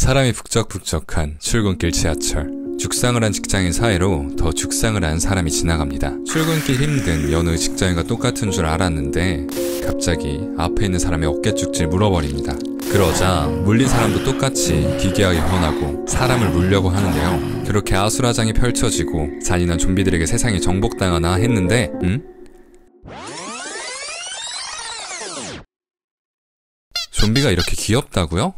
사람이 북적북적한 출근길 지하철. 죽상을 한 직장인 사이로 더 죽상을 한 사람이 지나갑니다. 출근길 힘든 여느 직장인과 똑같은 줄 알았는데 갑자기 앞에 있는 사람의 어깨쭉질 물어버립니다. 그러자 물린 사람도 똑같이 기괴하게 변하고 사람을 물려고 하는데요. 그렇게 아수라장이 펼쳐지고 잔인한 좀비들에게 세상이 정복당하나 했는데 좀비가 이렇게 귀엽다고요?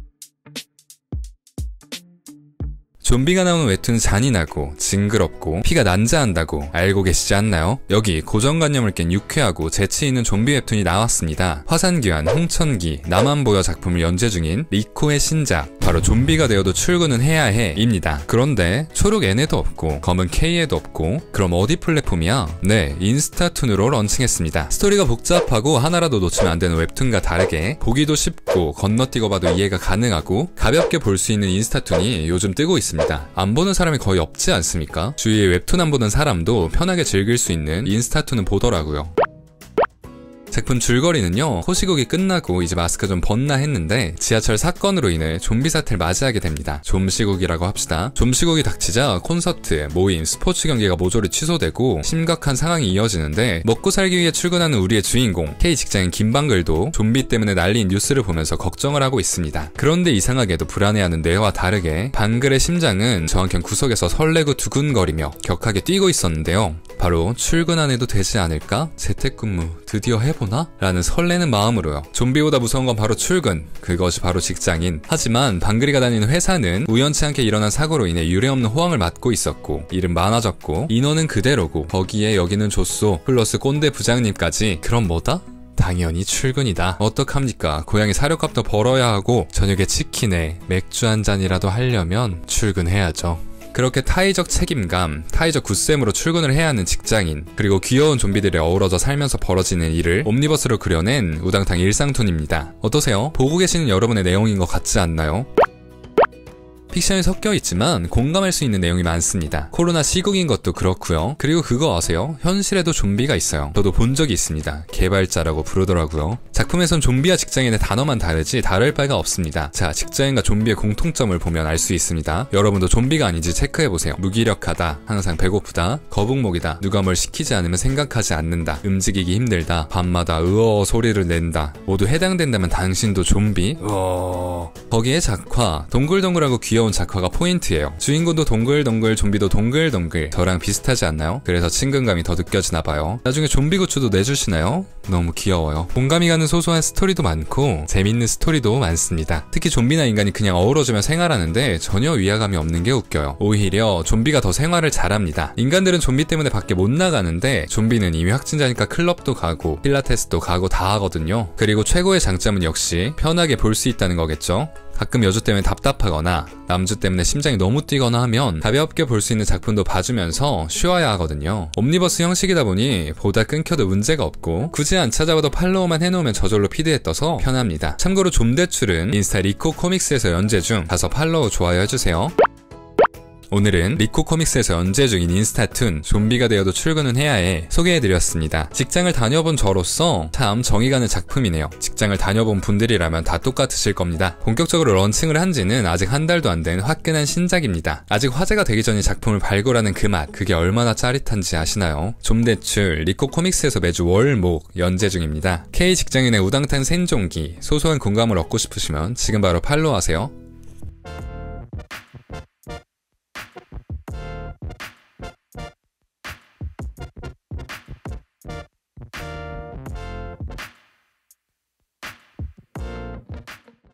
좀비가 나오는 웹툰은 잔인하고 징그럽고 피가 난자한다고 알고 계시지 않나요? 여기 고정관념을 깬 유쾌하고 재치있는 좀비 웹툰이 나왔습니다. 화산귀환, 홍천기, 나만 보여 작품을 연재 중인 리코의 신작, 바로 좀비가 되어도 출근은 해야 해 입니다. 그런데 초록 N에도 없고 검은 K에도 없고 그럼 어디 플랫폼이야? 네, 인스타툰으로 런칭했습니다. 스토리가 복잡하고 하나라도 놓치면 안 되는 웹툰과 다르게 보기도 쉽고 건너뛰고 봐도 이해가 가능하고 가볍게 볼 수 있는 인스타툰이 요즘 뜨고 있습니다. 안 보는 사람이 거의 없지 않습니까? 주위에 웹툰 안 보는 사람도 편하게 즐길 수 있는 인스타툰은 보더라고요. 작품 줄거리는요, 호시국이 끝나고 이제 마스크 좀 벗나 했는데 지하철 사건으로 인해 좀비 사태를 맞이하게 됩니다. 좀시국이라고 합시다. 좀시국이 닥치자 콘서트, 모임, 스포츠 경기가 모조리 취소되고 심각한 상황이 이어지는데 먹고 살기 위해 출근하는 우리의 주인공 K 직장인 김방글도 좀비 때문에 날린 뉴스를 보면서 걱정을 하고 있습니다. 그런데 이상하게도 불안해하는 뇌와 다르게 방글의 심장은 저한켠 구석에서 설레고 두근거리며 격하게 뛰고 있었는데요. 바로 출근 안 해도 되지 않을까? 재택근무 드디어 해보나? 라는 설레는 마음으로요. 좀비보다 무서운 건 바로 출근, 그것이 바로 직장인. 하지만 방글이가 다니는 회사는 우연치 않게 일어난 사고로 인해 유례없는 호황을 맞고 있었고 일은 많아졌고 인원은 그대로고 거기에 여기는 조쏘 플러스 꼰대 부장님까지. 그럼 뭐다? 당연히 출근이다. 어떡합니까? 고양이 사료값도 벌어야 하고 저녁에 치킨에 맥주 한 잔이라도 하려면 출근해야죠. 그렇게 타의적 책임감, 타의적 굳셈으로 출근을 해야 하는 직장인, 그리고 귀여운 좀비들이 어우러져 살면서 벌어지는 일을 옴니버스로 그려낸 우당탕 일상툰입니다. 어떠세요? 보고 계시는 여러분의 내용인 것 같지 않나요? 픽션이 섞여 있지만 공감할 수 있는 내용이 많습니다. 코로나 시국인 것도 그렇고요. 그리고 그거 아세요? 현실에도 좀비가 있어요. 저도 본 적이 있습니다. 개발자라고 부르더라고요. 작품에선 좀비와 직장인의 단어만 다르지 다를 바가 없습니다. 자, 직장인과 좀비의 공통점을 보면 알 수 있습니다. 여러분도 좀비가 아닌지 체크해보세요. 무기력하다, 항상 배고프다, 거북목이다, 누가 뭘 시키지 않으면 생각하지 않는다, 움직이기 힘들다, 밤마다 으어 소리를 낸다. 모두 해당된다면 당신도 좀비? 거기에 작화, 동글동글하고 귀여운 작화가 포인트예요. 주인공도 동글동글, 좀비도 동글동글. 저랑 비슷하지 않나요? 그래서 친근감이 더 느껴지나봐요. 나중에 좀비 굿즈도 내주시나요? 너무 귀여워요. 공감이 가는 소소한 스토리도 많고 재밌는 스토리도 많습니다. 특히 좀비나 인간이 그냥 어우러지며 생활하는데 전혀 위화감이 없는 게 웃겨요. 오히려 좀비가 더 생활을 잘합니다. 인간들은 좀비 때문에 밖에 못 나가는데 좀비는 이미 확진자니까 클럽도 가고 필라테스도 가고 다 하거든요. 그리고 최고의 장점은 역시 편하게 볼 수 있다는 거겠죠? 가끔 여주 때문에 답답하거나 남주 때문에 심장이 너무 뛰거나 하면 가볍게 볼 수 있는 작품도 봐주면서 쉬어야 하거든요. 옴니버스 형식이다 보니 보다 끊겨도 문제가 없고 굳이 안 찾아봐도 팔로우만 해놓으면 저절로 피드에 떠서 편합니다. 참고로 좀대출은 인스타 리코 코믹스에서 연재 중. 가서 팔로우 좋아요 해주세요. 오늘은 리코 코믹스에서 연재 중인 인스타툰 좀비가 되어도 출근은 해야 해 소개해드렸습니다. 직장을 다녀본 저로서 참 정이 가는 작품이네요. 직장을 다녀본 분들이라면 다 똑같으실 겁니다. 본격적으로 런칭을 한 지는 아직 한 달도 안 된 화끈한 신작입니다. 아직 화제가 되기 전에 작품을 발굴하는 그 맛, 그게 얼마나 짜릿한지 아시나요? 좀대출 리코 코믹스에서 매주 월, 목 연재 중입니다. K 직장인의 우당탕 생존기, 소소한 공감을 얻고 싶으시면 지금 바로 팔로우하세요.